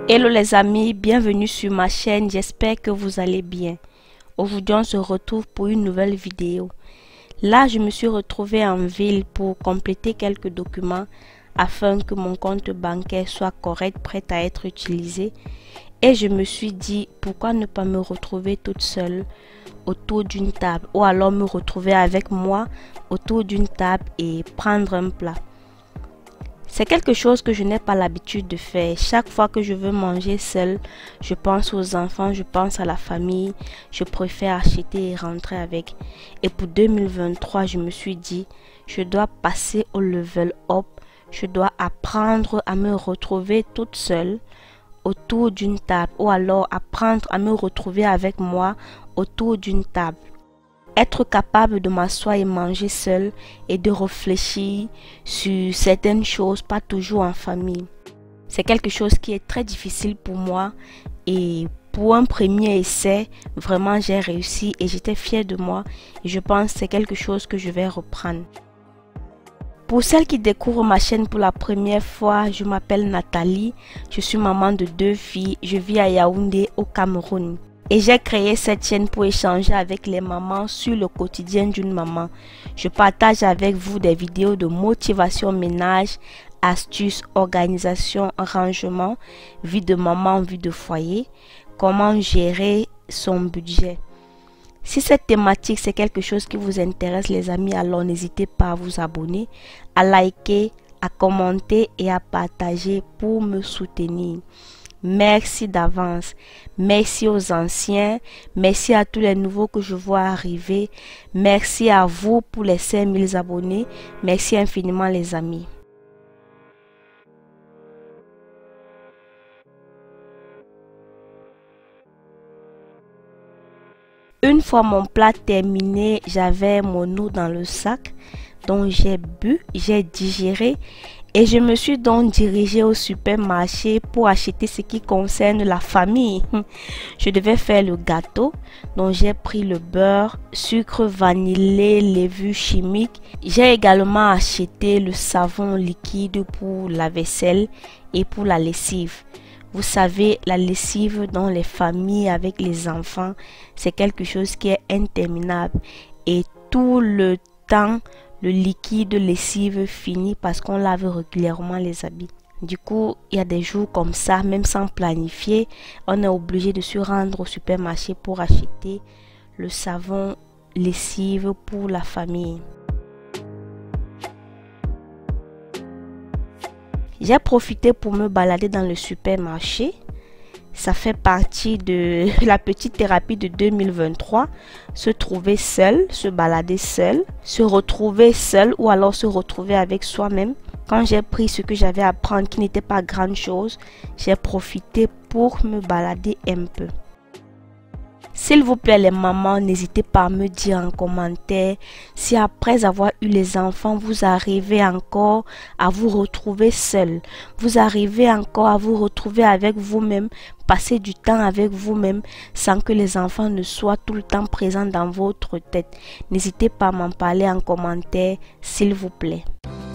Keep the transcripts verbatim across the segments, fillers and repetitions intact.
Hello les amis, bienvenue sur ma chaîne, j'espère que vous allez bien. Aujourd'hui on se retrouve pour une nouvelle vidéo. Là je me suis retrouvée en ville pour compléter quelques documents afin que mon compte bancaire soit correct, prêt à être utilisé. Et je me suis dit pourquoi ne pas me retrouver toute seule autour d'une table ou alors me retrouver avec moi autour d'une table et prendre un plat. C'est quelque chose que je n'ai pas l'habitude de faire. Chaque fois que je veux manger seule, je pense aux enfants, je pense à la famille. Je préfère acheter et rentrer avec. Et pour deux mille vingt-trois, je me suis dit, je dois passer au level up. Je dois apprendre à me retrouver toute seule autour d'une table. Ou alors apprendre à me retrouver avec moi autour d'une table. Être capable de m'asseoir et manger seul et de réfléchir sur certaines choses, pas toujours en famille. C'est quelque chose qui est très difficile pour moi et pour un premier essai, vraiment j'ai réussi et j'étais fière de moi et je pense que c'est quelque chose que je vais reprendre. Pour celles qui découvrent ma chaîne pour la première fois, je m'appelle Nathalie, je suis maman de deux filles, je vis à Yaoundé au Cameroun. Et j'ai créé cette chaîne pour échanger avec les mamans sur le quotidien d'une maman. Je partage avec vous des vidéos de motivation ménage, astuces, organisation, rangement, vie de maman, vie de foyer, comment gérer son budget. Si cette thématique c'est quelque chose qui vous intéresse les amis, alors n'hésitez pas à vous abonner, à liker, à commenter et à partager pour me soutenir. Merci d'avance. Merci aux anciens. Merci à tous les nouveaux que je vois arriver. Merci à vous pour les cinq mille abonnés. Merci infiniment les amis. Une fois mon plat terminé, j'avais mon eau dans le sac. Donc j'ai bu, j'ai digéré. Et je me suis donc dirigée au supermarché pour acheter ce qui concerne la famille. Je devais faire le gâteau, donc j'ai pris le beurre, sucre vanillé, levure chimique. J'ai également acheté le savon liquide pour la vaisselle et pour la lessive. Vous savez, la lessive dans les familles avec les enfants, c'est quelque chose qui est interminable. Et tout le temps, le liquide lessive finit parce qu'on lave régulièrement les habits. Du coup, il y a des jours comme ça, même sans planifier, on est obligé de se rendre au supermarché pour acheter le savon lessive pour la famille. J'ai profité pour me balader dans le supermarché. Ça fait partie de la petite thérapie de deux mille vingt-trois. Se trouver seul, se balader seul, se retrouver seul ou alors se retrouver avec soi-même. Quand j'ai pris ce que j'avais à prendre qui n'était pas grande chose, j'ai profité pour me balader un peu. S'il vous plaît les mamans, n'hésitez pas à me dire en commentaire si après avoir eu les enfants, vous arrivez encore à vous retrouver seul. Vous arrivez encore à vous retrouver avec vous-même, passer du temps avec vous-même sans que les enfants ne soient tout le temps présents dans votre tête. N'hésitez pas à m'en parler en commentaire s'il vous plaît.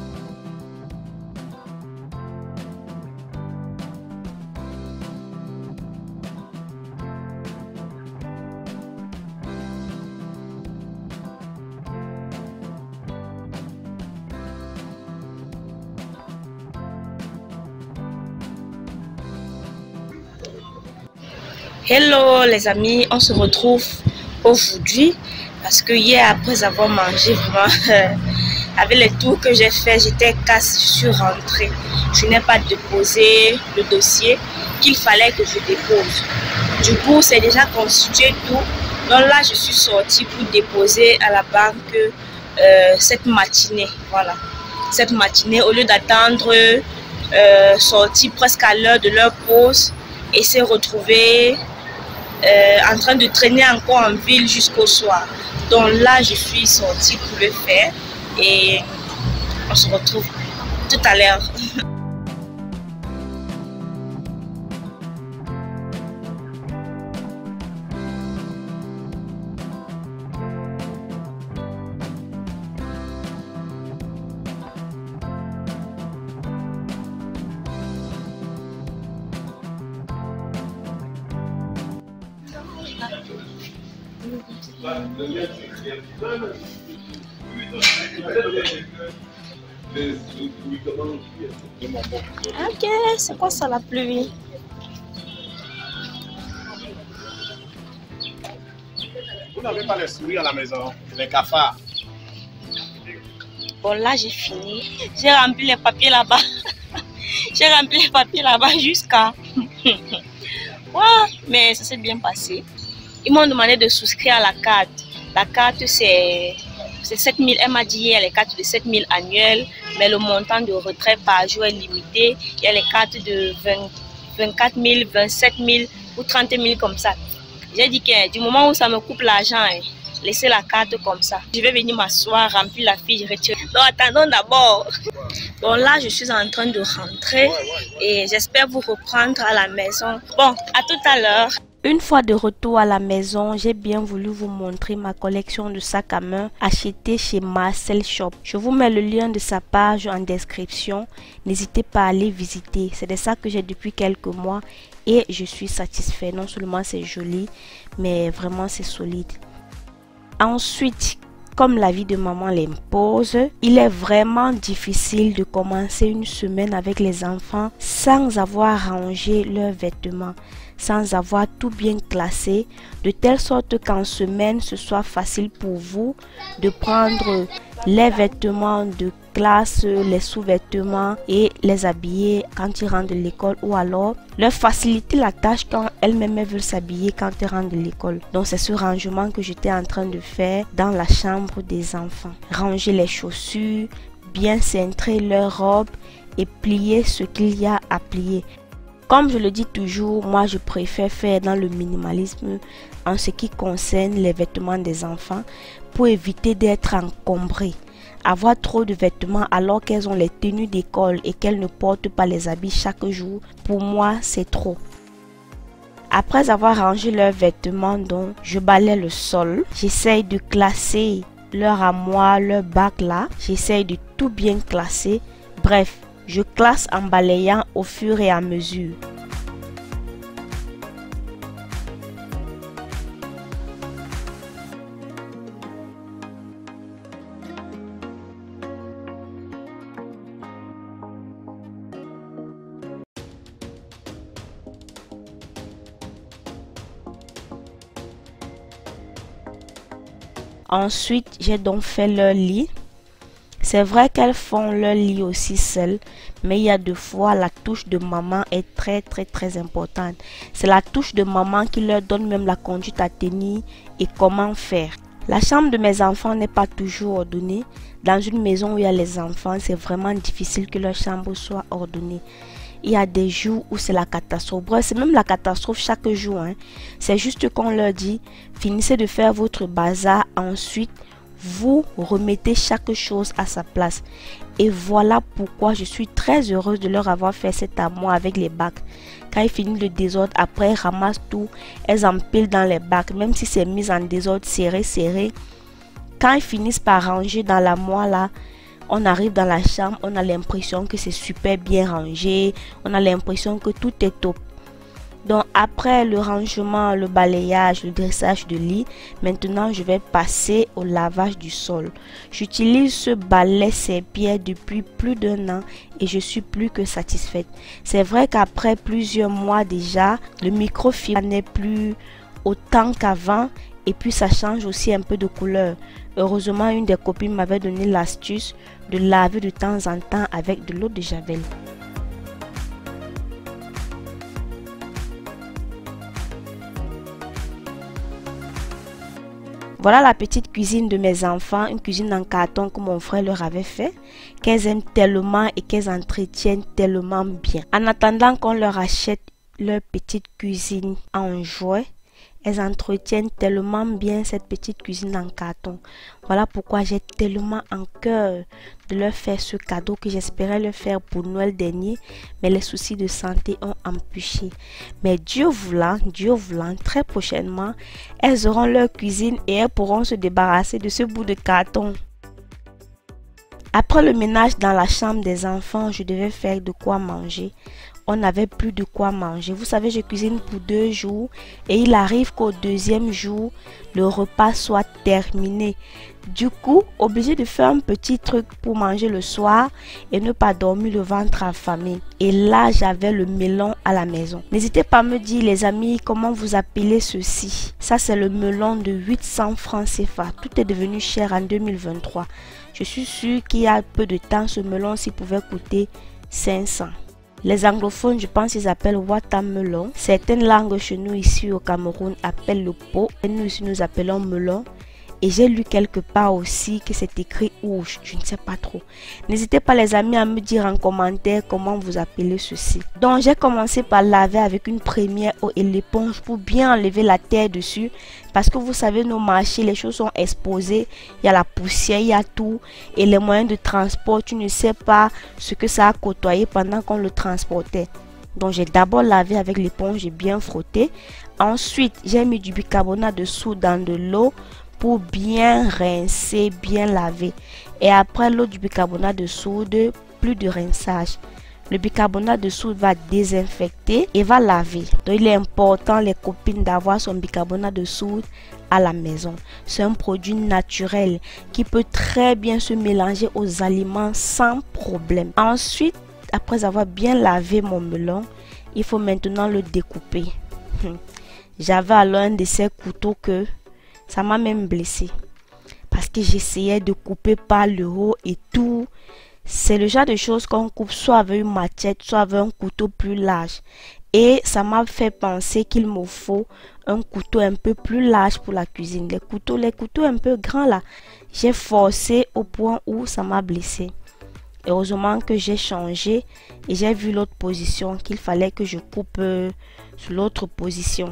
Hello les amis, on se retrouve aujourd'hui parce que hier après avoir mangé vraiment euh, avec les tours que j'ai fait, j'étais casse, je suis rentrée. Je n'ai pas déposé le dossier qu'il fallait que je dépose. Du coup, c'est déjà constitué tout. Donc là, je suis sortie pour déposer à la banque euh, cette matinée. Voilà, cette matinée, au lieu d'attendre euh, sortie presque à l'heure de leur pause et se retrouver Euh, en train de traîner encore en ville jusqu'au soir. Donc là, je suis sortie pour le faire et on se retrouve tout à l'heure. Ok, c'est quoi ça la pluie? Vous n'avez pas les souris à la maison, les cafards. Bon, là j'ai fini. J'ai rempli les papiers là-bas. J'ai rempli les papiers là-bas jusqu'à... Ouais, mais ça s'est bien passé. Ils m'ont demandé de souscrire à la carte. La carte, c'est sept mille. Elle m'a dit il y a les cartes de sept mille annuelles, mais le montant de retrait par jour est limité. Il y a les cartes de vingt, vingt-quatre mille, vingt-sept mille ou trente mille comme ça. J'ai dit que du moment où ça me coupe l'argent, hein, laissez la carte comme ça. Je vais venir m'asseoir, remplir la fiche, retirer. Donc attendons d'abord. Bon, là, je suis en train de rentrer et j'espère vous reprendre à la maison. Bon, à tout à l'heure. Une fois de retour à la maison, j'ai bien voulu vous montrer ma collection de sacs à main achetés chez Marcel Shop. Je vous mets le lien de sa page en description. N'hésitez pas à aller visiter. C'est des sacs que j'ai depuis quelques mois et je suis satisfait. Non seulement c'est joli, mais vraiment c'est solide. Ensuite, comme la vie de maman l'impose, il est vraiment difficile de commencer une semaine avec les enfants sans avoir rangé leurs vêtements, sans avoir tout bien classé, de telle sorte qu'en semaine, ce soit facile pour vous de prendre les vêtements de classe, les sous-vêtements et les habiller quand ils rentrent de l'école, ou alors leur faciliter la tâche quand elles-mêmes veulent s'habiller quand elles rentrent de l'école. Donc c'est ce rangement que j'étais en train de faire dans la chambre des enfants. Ranger les chaussures, bien cintrer leurs robes et plier ce qu'il y a à plier. Comme je le dis toujours, moi je préfère faire dans le minimalisme en ce qui concerne les vêtements des enfants pour éviter d'être encombré. Avoir trop de vêtements alors qu'elles ont les tenues d'école et qu'elles ne portent pas les habits chaque jour, pour moi c'est trop. Après avoir rangé leurs vêtements, donc je balaie le sol. J'essaye de classer leur armoire, leur bac là. J'essaye de tout bien classer. Bref, je classe en balayant au fur et à mesure. Ensuite, j'ai donc fait leur lit. C'est vrai qu'elles font leur lit aussi seules, mais il y a deux fois la touche de maman est très très très importante. C'est la touche de maman qui leur donne même la conduite à tenir et comment faire. La chambre de mes enfants n'est pas toujours ordonnée. Dans une maison où il y a les enfants, c'est vraiment difficile que leur chambre soit ordonnée. Il y a des jours où c'est la catastrophe. Bref, c'est même la catastrophe chaque jour. Hein. C'est juste qu'on leur dit, finissez de faire votre bazar, ensuite vous remettez chaque chose à sa place. Et voilà pourquoi je suis très heureuse de leur avoir fait cet amour avec les bacs. Quand ils finissent le désordre, après elles ramassent tout, elles empilent dans les bacs, même si c'est mis en désordre serré, serré. Quand ils finissent par ranger dans la moelle là, on arrive dans la chambre, on a l'impression que c'est super bien rangé, on a l'impression que tout est top. Donc après le rangement, le balayage, le dressage de lit, maintenant je vais passer au lavage du sol. J'utilise ce balai serpillère depuis plus d'un an et je suis plus que satisfaite. C'est vrai qu'après plusieurs mois déjà, le microfibre n'est plus autant qu'avant et puis ça change aussi un peu de couleur. Heureusement, une des copines m'avait donné l'astuce de laver de temps en temps avec de l'eau de javel. Voilà la petite cuisine de mes enfants, une cuisine en carton que mon frère leur avait fait, qu'elles aiment tellement et qu'elles entretiennent tellement bien. En attendant qu'on leur achète leur petite cuisine en jouet, elles entretiennent tellement bien cette petite cuisine en carton. Voilà pourquoi j'ai tellement en cœur de leur faire ce cadeau que j'espérais leur faire pour Noël dernier. Mais les soucis de santé ont empêché. Mais Dieu voulant, Dieu voulant, très prochainement, elles auront leur cuisine et elles pourront se débarrasser de ce bout de carton. Après le ménage dans la chambre des enfants, je devais faire de quoi manger. on n'avait plus de quoi manger. Vous savez, je cuisine pour deux jours et il arrive qu'au deuxième jour, le repas soit terminé. Du coup, obligé de faire un petit truc pour manger le soir et ne pas dormir le ventre affamé. Et là, j'avais le melon à la maison. N'hésitez pas à me dire, les amis, comment vous appelez ceci. Ça, c'est le melon de huit cents francs C F A. Tout est devenu cher en deux mille vingt-trois. Je suis sûre qu'il y a peu de temps, ce melon-ci pouvait coûter cinq cents. Les anglophones, je pense qu'ils appellent watermelon. Certaines langues chez nous ici au Cameroun appellent le pot. Et nous ici, nous appelons melon. Et j'ai lu quelque part aussi que c'est écrit rouge, je ne sais pas trop. N'hésitez pas les amis à me dire en commentaire comment vous appelez ceci. Donc j'ai commencé par laver avec une première eau et l'éponge pour bien enlever la terre dessus. Parce que vous savez, nos marchés, les choses sont exposées. Il y a la poussière, il y a tout. Et les moyens de transport, tu ne sais pas ce que ça a côtoyé pendant qu'on le transportait. Donc j'ai d'abord lavé avec l'éponge et bien frotté. Ensuite, j'ai mis du bicarbonate de soude dans de l'eau pour bien rincer, bien laver. Et après l'eau du bicarbonate de soude, plus de rinçage. Le bicarbonate de soude va désinfecter et va laver. Donc il est important, les copines, d'avoir son bicarbonate de soude à la maison. C'est un produit naturel qui peut très bien se mélanger aux aliments sans problème. Ensuite, après avoir bien lavé mon melon, il faut maintenant le découper. J'avais alors un de ces couteaux que ça m'a même blessé parce que j'essayais de couper par le haut et tout. C'est le genre de choses qu'on coupe soit avec une machette, soit avec un couteau plus large. Et ça m'a fait penser qu'il me faut un couteau un peu plus large pour la cuisine. Les couteaux, les couteaux un peu grands là, j'ai forcé au point où ça m'a blessé. Heureusement que j'ai changé et j'ai vu l'autre position qu'il fallait que je coupe euh, sur l'autre position.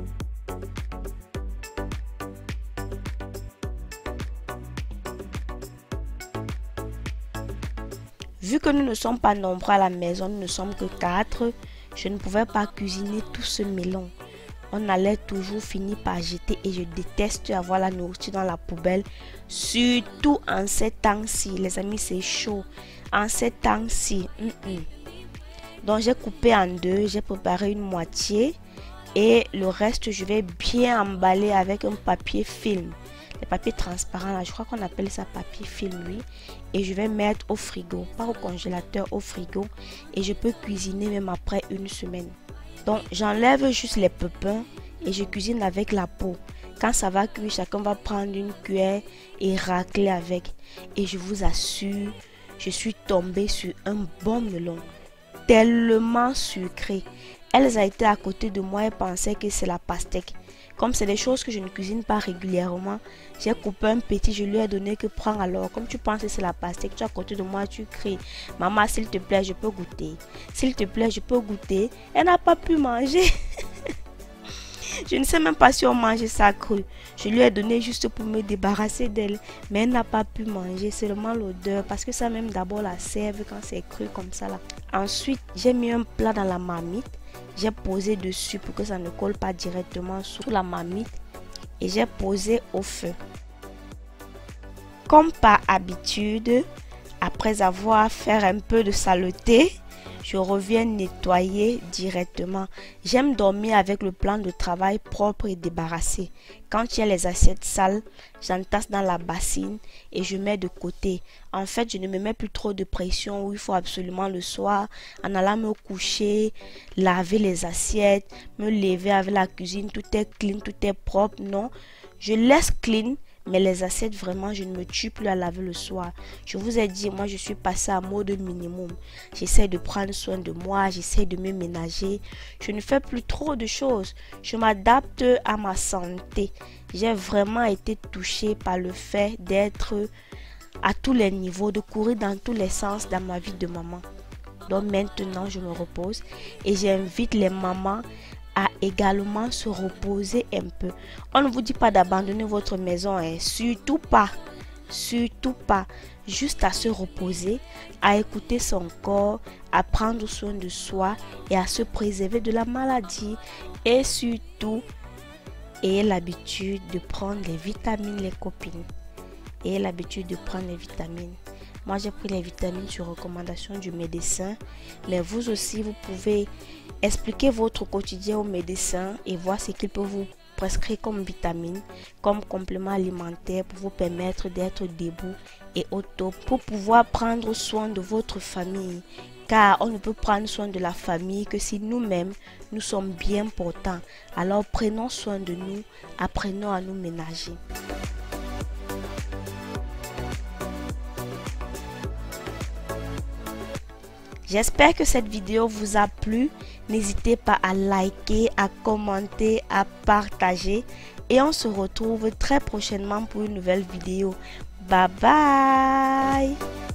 Vu que nous ne sommes pas nombreux à la maison, nous ne sommes que quatre, je ne pouvais pas cuisiner tout ce melon. On allait toujours finir par jeter et je déteste avoir la nourriture dans la poubelle. Surtout en ces temps-ci, les amis, c'est chaud. En ces temps-ci. Mm -mm. Donc j'ai coupé en deux, j'ai préparé une moitié et le reste, je vais bien emballer avec un papier film. Les papiers transparents là, je crois qu'on appelle ça papier film, oui. Et je vais mettre au frigo, pas au congélateur, au frigo. Et je peux cuisiner même après une semaine. Donc j'enlève juste les pépins et je cuisine avec la peau. Quand ça va cuire, chacun va prendre une cuillère et racler avec. Et je vous assure, je suis tombée sur un bon melon. Tellement sucré. Elles a été à côté de moi et pensaient que c'est la pastèque. Comme c'est des choses que je ne cuisine pas régulièrement, j'ai coupé un petit, je lui ai donné que prends alors. Comme tu penses que c'est la pastèque, tu es à côté de moi, tu cries. Maman, s'il te plaît, je peux goûter. S'il te plaît, je peux goûter. Elle n'a pas pu manger. Je ne sais même pas si on mange ça cru. Je lui ai donné juste pour me débarrasser d'elle. Mais elle n'a pas pu manger, seulement l'odeur. Parce que ça même d'abord la sève quand c'est cru comme ça là. Ensuite, j'ai mis un plat dans la marmite. J'ai posé dessus pour que ça ne colle pas directement sous la marmite. Et j'ai posé au feu. Comme par habitude, après avoir fait un peu de saleté, je reviens nettoyer directement. J'aime dormir avec le plan de travail propre et débarrassé. Quand il y a les assiettes sales, j'entasse dans la bassine et je mets de côté. En fait, je ne me mets plus trop de pression où il faut absolument le soir, en allant me coucher, laver les assiettes, me lever avec la cuisine, tout est clean, tout est propre. Non, je laisse clean. Mais les assiettes, vraiment, je ne me tue plus à laver le soir. Je vous ai dit, moi, je suis passée à mode minimum. J'essaie de prendre soin de moi, j'essaie de me ménager. Je ne fais plus trop de choses. Je m'adapte à ma santé. J'ai vraiment été touchée par le fait d'être à tous les niveaux, de courir dans tous les sens dans ma vie de maman. Donc maintenant, je me repose et j'invite les mamans à également se reposer un peu. On ne vous dit pas d'abandonner votre maison, hein. Surtout pas, surtout pas. Juste à se reposer, à écouter son corps, à prendre soin de soi et à se préserver de la maladie. Et surtout, ayez l'habitude de prendre les vitamines, les copines. Ayez l'habitude de prendre les vitamines. Moi, j'ai pris les vitamines sur recommandation du médecin. Mais vous aussi, vous pouvez expliquer votre quotidien au médecin et voir ce qu'il peut vous prescrire comme vitamines, comme complément alimentaire pour vous permettre d'être debout et au top, pour pouvoir prendre soin de votre famille. Car on ne peut prendre soin de la famille que si nous-mêmes, nous sommes bien portants. Alors prenons soin de nous, apprenons à nous ménager. J'espère que cette vidéo vous a plu. N'hésitez pas à liker, à commenter, à partager. Et on se retrouve très prochainement pour une nouvelle vidéo. Bye bye!